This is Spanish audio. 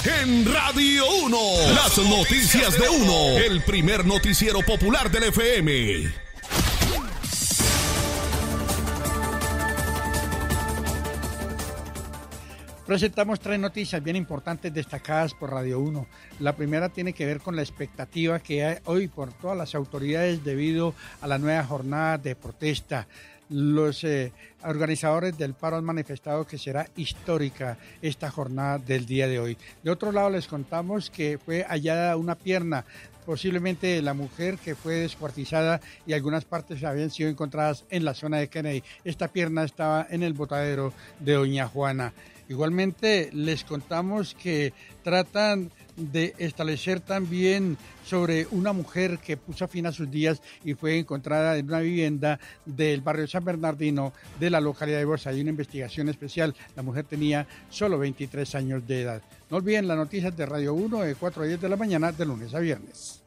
en Radio 1. Las noticias de 1. El primer noticiero popular del FM. Presentamos 3 noticias bien importantes destacadas por Radio 1. La primera tiene que ver con la expectativa que hay hoy por todas las autoridades debido a la nueva jornada de protesta. Los organizadores del paro han manifestado que será histórica esta jornada del día de hoy. De otro lado, les contamos que fue hallada una pierna, posiblemente la mujer que fue descuartizada, y algunas partes habían sido encontradas en la zona de Kennedy. Esta pierna estaba en el botadero de Doña Juana. Igualmente les contamos que tratan de establecer también sobre una mujer que puso fin a sus días y fue encontrada en una vivienda del barrio San Bernardino de la localidad de Bosa. Hay una investigación especial. La mujer tenía solo 23 años de edad. No olviden las noticias de Radio 1 de 4 a 10 de la mañana de lunes a viernes.